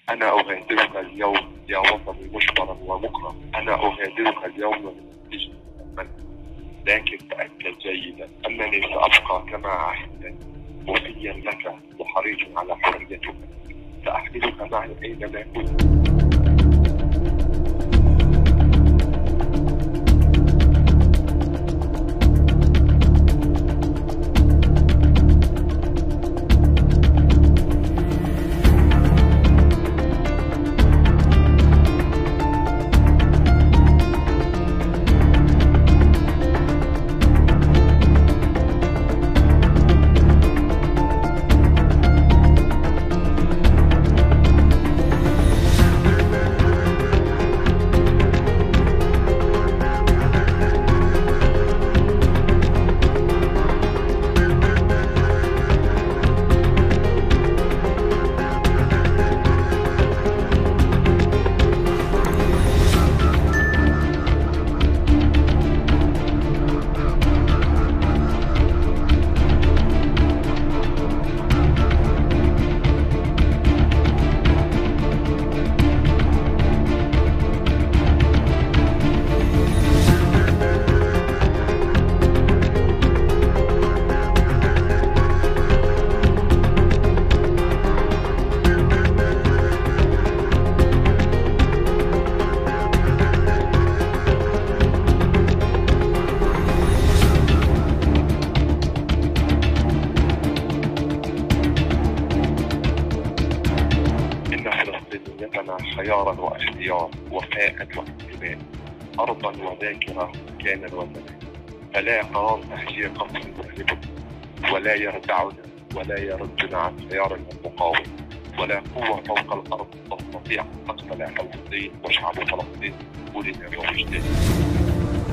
أنا أغادرك اليوم يا وطني مجبرا ومكرها، أنا أغادرك اليوم من السجن أمل، لكن تأكد جيدا أنني سأبقى كما عهدتني وفيا لك وحريص على حريتك. سأحملك معي أينما كنت. فلسطينيتنا خيارا واختيار، وفاء وانتماء، أرضا وذاكرة مكانا وزمان. فلا قرار تهجير قصر مهلك، ولا يردعنا ولا يردنا عن خيارنا المقاوم، ولا قوة فوق الأرض تستطيع أن تقتلع فلسطين وشعب فلسطين. ولنا ووجداننا.